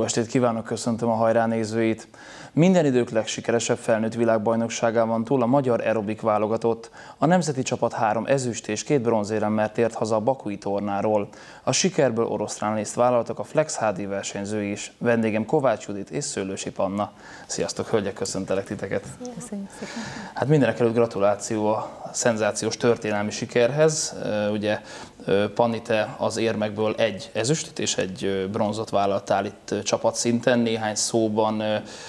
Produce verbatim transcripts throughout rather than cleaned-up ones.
estét kívánok, köszöntöm a Hajrá nézőit! Minden idők legsikeresebb felnőtt világbajnokságában túl a magyar aerobik válogatott. A nemzeti csapat három ezüst és két bronzéremmel tért haza a bakui tornáról. A sikerből oroszlán részt vállaltak a Flex há dé versenyzői is. Vendégem Kovács Judit és Szőlősi Panna. Sziasztok, hölgyek, köszöntelek titeket! Köszönjük szépen! Hát mindenekelőtt gratuláció a szenzációs történelmi sikerhez. Ugye Panni, te az érmekből egy ezüstöt és egy bronzot vállaltál itt csapatszinten. Néhány szóban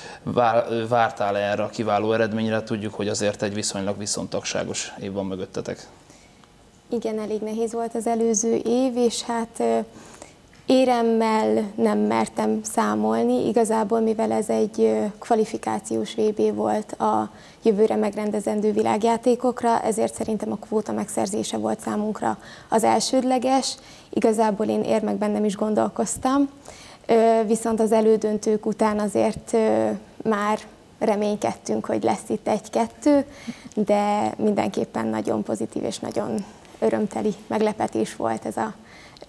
vártál erre a kiváló eredményre? Tudjuk, hogy azért egy viszonylag viszontagságos év van mögöttetek. Igen, elég nehéz volt az előző év, és hát éremmel nem mertem számolni. Igazából, mivel ez egy kvalifikációs vé bé volt a jövőre megrendezendő világjátékokra, ezért szerintem a kvóta megszerzése volt számunkra az elsődleges. Igazából én érmekben nem is gondolkoztam, viszont az elődöntők után azért már reménykedtünk, hogy lesz itt egy-kettő, de mindenképpen nagyon pozitív és nagyon örömteli meglepetés volt ez a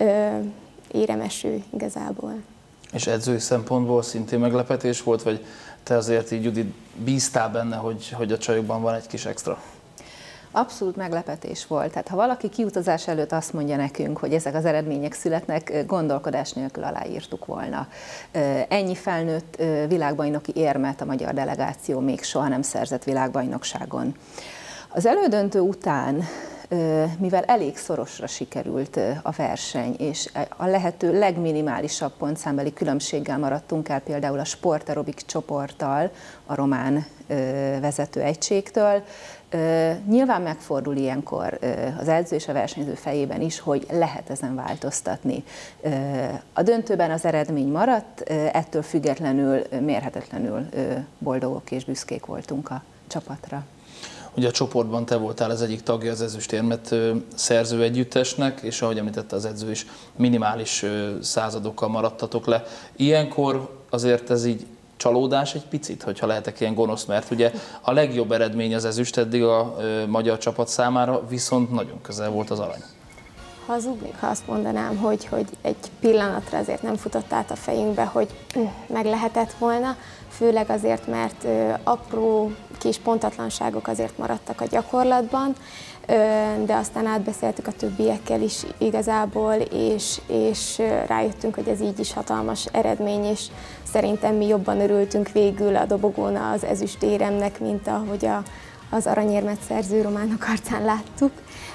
éremeső igazából. És edzői szempontból szintén meglepetés volt, vagy te azért így, Judit, bíztál benne, hogy, hogy a csajokban van egy kis extra? Abszolút meglepetés volt. Tehát ha valaki kiutazás előtt azt mondja nekünk, hogy ezek az eredmények születnek, gondolkodás nélkül aláírtuk volna. Ennyi felnőtt világbajnoki érmet a magyar delegáció még soha nem szerzett világbajnokságon. Az elődöntő után, mivel elég szorosra sikerült a verseny, és a lehető legminimálisabb pontszámbeli különbséggel maradtunk el például a sportaerobik csoporttal, a román vezető egységtől, nyilván megfordul ilyenkor az edző és a versenyző fejében is, hogy lehet ezen változtatni. A döntőben az eredmény maradt, ettől függetlenül mérhetetlenül boldogok és büszkék voltunk a csapatra. Ugye a csoportban te voltál az egyik tagja az ezüstérmet szerző együttesnek, és ahogy említette az edző is, minimális századokkal maradtatok le. Ilyenkor azért ez így csalódás egy picit, hogyha lehetek ilyen gonosz, mert ugye a legjobb eredmény az ezüst eddig a magyar csapat számára, viszont nagyon közel volt az arany. Hazudnék, ha azt mondanám, hogy, hogy egy pillanatra azért nem futott át a fejünkbe, hogy meg lehetett volna, főleg azért, mert apró kis pontatlanságok azért maradtak a gyakorlatban, de aztán átbeszéltük a többiekkel is igazából, és, és rájöttünk, hogy ez így is hatalmas eredmény, és szerintem mi jobban örültünk végül a dobogón az ezüstéremnek, mint ahogy a, az aranyérmet szerző románok arcán láttuk.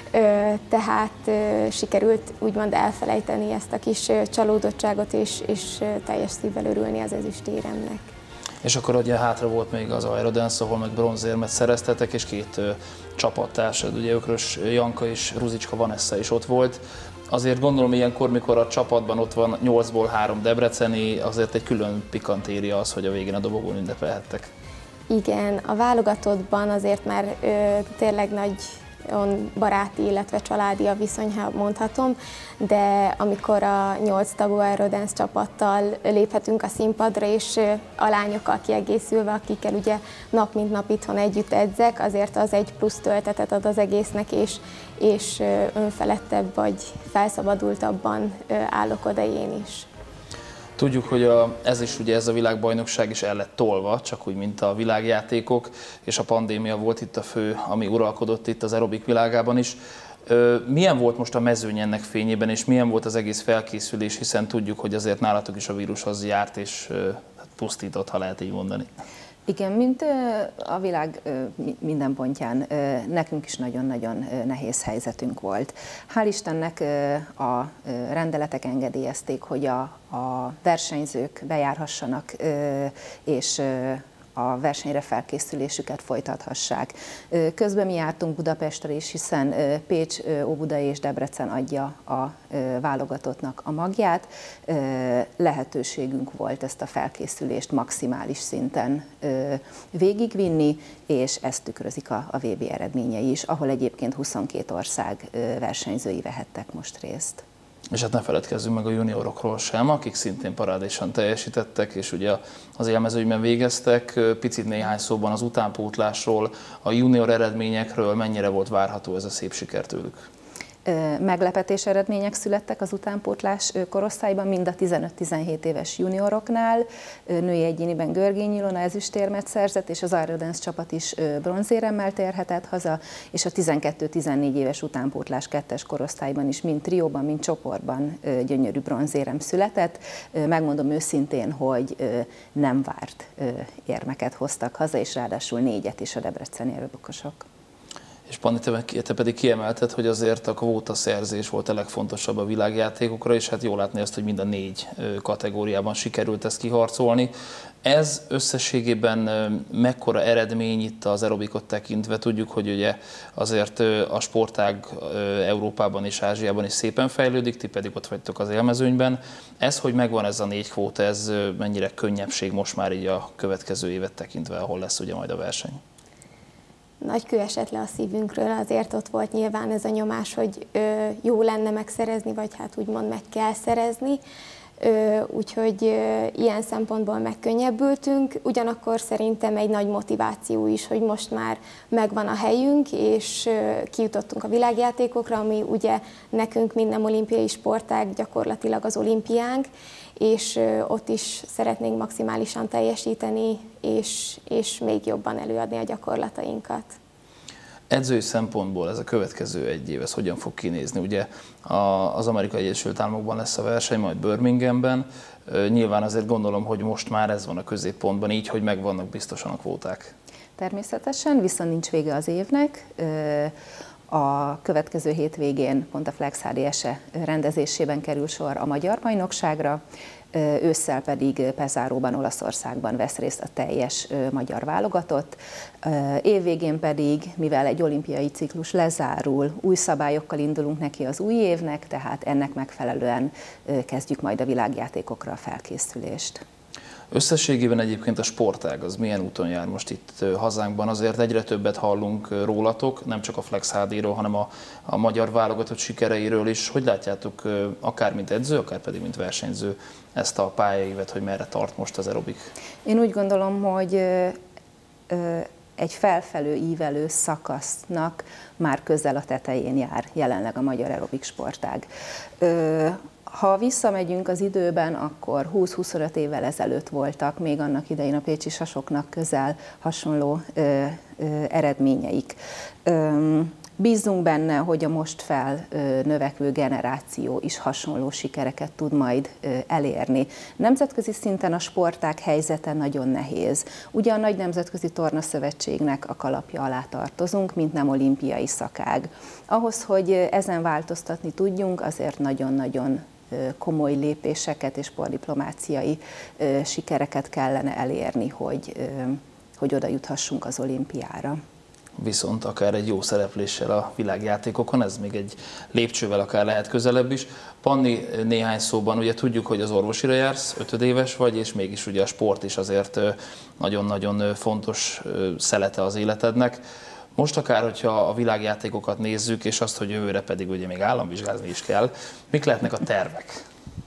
Tehát sikerült úgymond elfelejteni ezt a kis csalódottságot, és, és teljes szívvel örülni az ezüstéremnek. És akkor ugye hátra volt még az Aerodance, ahol meg bronzérmet szereztetek, és két ö, csapattársad, ugye Ökrös Janka és Ruzicska Vanessa is ott volt. Azért gondolom ilyenkor, mikor a csapatban ott van nyolcból három debreceni, azért egy külön pikantéria az, hogy a végén a dobogón ünnepelhettek. Igen, a válogatottban azért már ö, tényleg nagy baráti, illetve családi a viszony, ha mondhatom, de amikor a nyolc tagú Aerodance csapattal léphetünk a színpadra, és a lányokkal kiegészülve, akikkel ugye nap mint nap itthon együtt edzek, azért az egy plusz töltetet ad az egésznek, és, és önfelettebb vagy felszabadultabban állok oda én is. Tudjuk, hogy a, ez is ugye ez a világbajnokság is el lett tolva, csak úgy, mint a világjátékok, és a pandémia volt itt a fő, ami uralkodott itt az aerobik világában is. Milyen volt most a mezőny ennek fényében, és milyen volt az egész felkészülés, hiszen tudjuk, hogy azért nálatok is a vírushoz járt, és pusztított, ha lehet így mondani. Igen, mint a világ minden pontján, nekünk is nagyon-nagyon nehéz helyzetünk volt. Hál' Istennek a rendeletek engedélyezték, hogy a, a versenyzők bejárhassanak, és a versenyre felkészülésüket folytathassák. Közben mi jártunk Budapestre is, hiszen Pécs, Óbuda és Debrecen adja a válogatottnak a magját. Lehetőségünk volt ezt a felkészülést maximális szinten végigvinni, és ezt tükrözik a, a vé bé eredményei is, ahol egyébként huszonkét ország versenyzői vehettek most részt. És hát ne feledkezzünk meg a juniorokról sem, akik szintén parádésan teljesítettek, és ugye az élmezőnyben végeztek. Picit néhány szóban az utánpótlásról, a junior eredményekről, mennyire volt várható ez a szép siker tőlük? Meglepetés eredmények születtek az utánpótlás korosztályban, mind a tizenöt-tizenhét éves junioroknál. Női egyéniben Görgényi Ilona ezüstérmet szerzett, és az Aerodance csapat is bronzéremmel térhetett haza, és a tizenkettő-tizennégy éves utánpótlás kettes korosztályban is mind trióban, mind csoportban gyönyörű bronzérem született. Megmondom őszintén, hogy nem várt érmeket hoztak haza, és ráadásul négyet is a debreceni aerodokosok. És Panni, te pedig kiemelted, hogy azért a kvóta szerzés volt a legfontosabb a világjátékokra, és hát jól látni azt, hogy mind a négy kategóriában sikerült ezt kiharcolni. Ez összességében mekkora eredmény itt az aerobikot tekintve? Tudjuk, hogy ugye azért a sportág Európában és Ázsiában is szépen fejlődik, ti pedig ott vagytok az élmezőnyben. Ez, hogy megvan ez a négy kvóta, ez mennyire könnyebbség most már így a következő évet tekintve, ahol lesz ugye majd a verseny? Nagy kő esett le a szívünkről, azért ott volt nyilván ez a nyomás, hogy ö, jó lenne megszerezni, vagy hát úgymond meg kell szerezni. Ö, úgyhogy ö, ilyen szempontból megkönnyebbültünk, ugyanakkor szerintem egy nagy motiváció is, hogy most már megvan a helyünk, és ö, kijutottunk a világjátékokra, ami ugye nekünk, mint nem olimpiai sportág, gyakorlatilag az olimpiánk, és ö, ott is szeretnénk maximálisan teljesíteni, és, és még jobban előadni a gyakorlatainkat. Edzői szempontból ez a következő egy év, ez hogyan fog kinézni? Ugye az Amerikai Egyesült Államokban lesz a verseny, majd Birminghamben. Nyilván azért gondolom, hogy most már ez van a középpontban, így, hogy megvannak biztosan a kvóták. Természetesen, viszont nincs vége az évnek. A következő hétvégén pont a Flex há dé es-e rendezésében kerül sor a magyar bajnokságra, ősszel pedig Pezáróban, Olaszországban vesz részt a teljes magyar válogatott. Évvégén pedig, mivel egy olimpiai ciklus lezárul, új szabályokkal indulunk neki az új évnek, tehát ennek megfelelően kezdjük majd a világjátékokra a felkészülést. Összességében egyébként a sportág az milyen úton jár most itt hazánkban? Azért egyre többet hallunk rólatok, nem csak a Flex há dé-ről, hanem a, a magyar válogatott sikereiről is. Hogy látjátok, akár mint edző, akár pedig mint versenyző ezt a pályaévet, hogy merre tart most az aerobik? Én úgy gondolom, hogy egy felfelő ívelő szakasznak már közel a tetején jár jelenleg a magyar aerobik sportág. Ha visszamegyünk az időben, akkor húsz-huszonöt évvel ezelőtt voltak még annak idején a pécsi sasoknak közel hasonló ö, ö, eredményeik. Ö, bízzunk benne, hogy a most felnövekvő generáció is hasonló sikereket tud majd ö, elérni. Nemzetközi szinten a sportág helyzete nagyon nehéz. Ugye a nagy nemzetközi tornaszövetségnek a kalapja alá tartozunk, mint nem olimpiai szakág. Ahhoz, hogy ezen változtatni tudjunk, azért nagyon-nagyon komoly lépéseket és sport-diplomáciai sikereket kellene elérni, hogy, hogy oda juthassunk az olimpiára. Viszont akár egy jó szerepléssel a világjátékokon, ez még egy lépcsővel akár lehet közelebb is. Panni, néhány szóban, ugye tudjuk, hogy az orvosira jársz, ötödéves vagy, és mégis ugye a sport is azért nagyon-nagyon fontos szelete az életednek. Most akár, hogyha a világjátékokat nézzük, és azt, hogy jövőre pedig ugye még államvizsgázni is kell, mik lehetnek a tervek?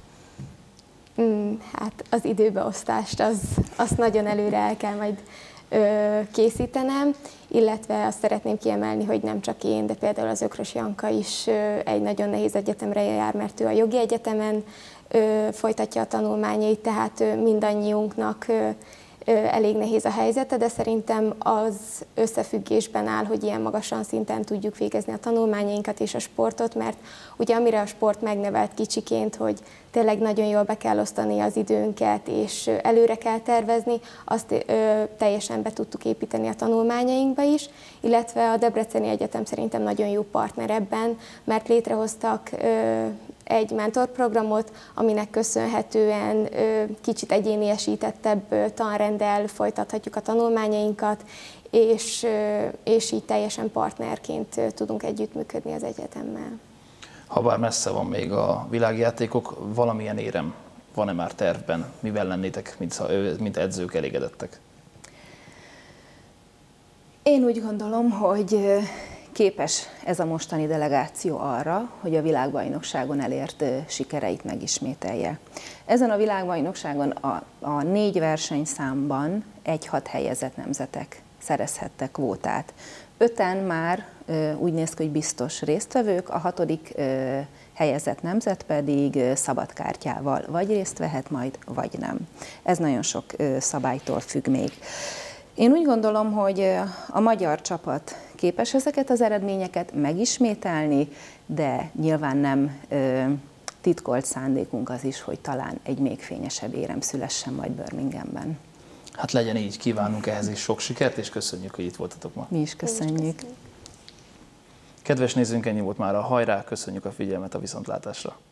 Mm, hát az időbeosztást, az, azt nagyon előre el kell majd ö, készítenem, illetve azt szeretném kiemelni, hogy nem csak én, de például az Ökrös Janka is ö, egy nagyon nehéz egyetemre jár, mert ő a jogi egyetemen ö, folytatja a tanulmányait, tehát ö, mindannyiunknak ö, elég nehéz a helyzete, de szerintem az összefüggésben áll, hogy ilyen magasan szinten tudjuk végezni a tanulmányainkat és a sportot, mert ugye amire a sport megnevelt kicsiként, hogy tényleg nagyon jól be kell osztani az időnket, és előre kell tervezni, azt ö, teljesen be tudtuk építeni a tanulmányainkba is, illetve a Debreceni Egyetem szerintem nagyon jó partner ebben, mert létrehoztak ö, egy mentorprogramot, aminek köszönhetően ö, kicsit egyéniesítettebb tanrenddel folytathatjuk a tanulmányainkat, és, ö, és így teljesen partnerként tudunk együttműködni az egyetemmel. Habár messze van még a világjátékok, valamilyen érem van-e már tervben? Mivel lennétek, mint, mint edzők elégedettek? Én úgy gondolom, hogy képes ez a mostani delegáció arra, hogy a világbajnokságon elért sikereit megismételje. Ezen a világbajnokságon a, a négy versenyszámban egy-hat helyezett nemzetek szerezhettek kvótát. Öten már úgy néz ki, hogy biztos résztvevők, a hatodik helyezett nemzet pedig szabadkártyával vagy részt vehet majd, vagy nem. Ez nagyon sok szabálytól függ még. Én úgy gondolom, hogy a magyar csapat képes ezeket az eredményeket megismételni, de nyilván nem titkolt szándékunk az is, hogy talán egy még fényesebb érem szülessen majd Birminghamben. Hát legyen így, kívánunk ehhez is sok sikert, és köszönjük, hogy itt voltatok ma. Mi is köszönjük. Kedves nézőink, ennyi volt már a Hajrá, köszönjük a figyelmet, a viszontlátásra.